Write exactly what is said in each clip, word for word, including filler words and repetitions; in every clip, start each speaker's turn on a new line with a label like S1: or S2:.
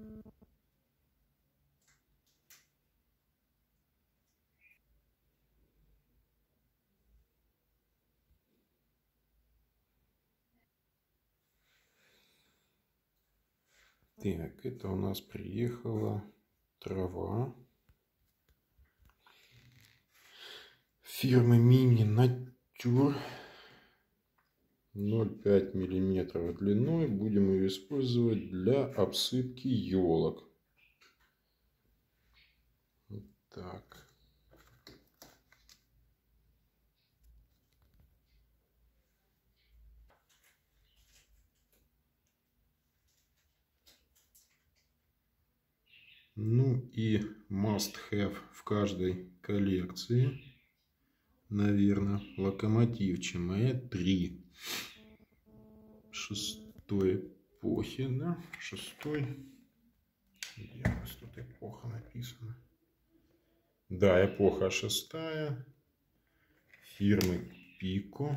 S1: Так, это у нас приехала трава фирмы Мини Натюр, ноль целых пять миллиметров длиной. Будем ее использовать для обсыпки елок. Вот так. Ну и must have в каждой коллекции, наверное, локомотив ЧМЭ три шестой эпохи, да, шестой, где у нас тут эпоха написана? Да, эпоха шестая, фирмы Пико,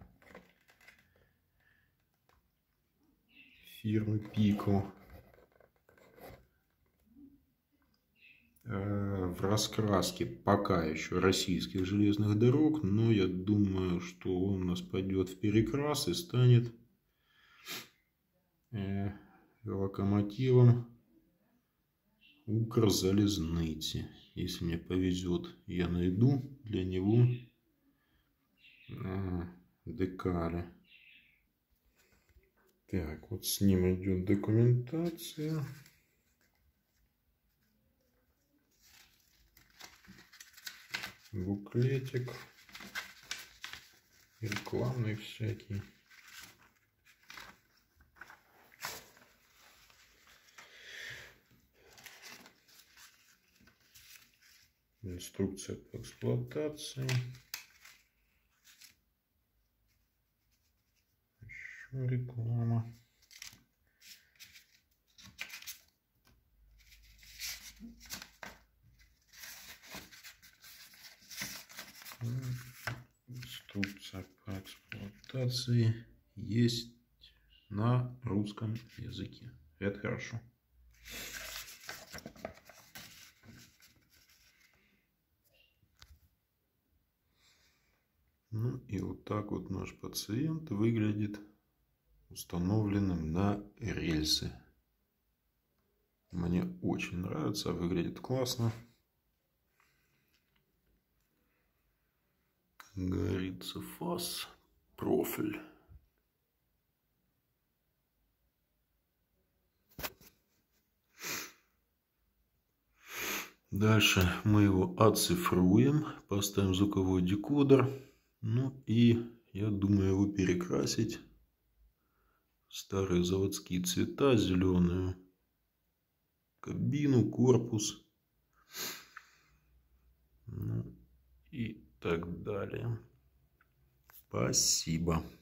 S1: фирмы Пико. В раскраске пока еще российских железных дорог, но я думаю, что он у нас пойдет в перекрас и станет локомотивом Укрзалезницы. Если мне повезет, я найду для него декали. Так, вот с ним идет документация. Буклетик, рекламный всякий. Инструкция по эксплуатации. Еще реклама. Инструкция по эксплуатации есть на русском языке. Это хорошо. Ну и вот так вот наш пациент выглядит установленным на рельсы. Мне очень нравится, выглядит классно. Говорится, фас, профиль. Дальше мы его оцифруем, поставим звуковой декодер. Ну и я думаю его перекрасить в старые заводские цвета, зеленую кабину, корпус. Ну и так далее. Спасибо.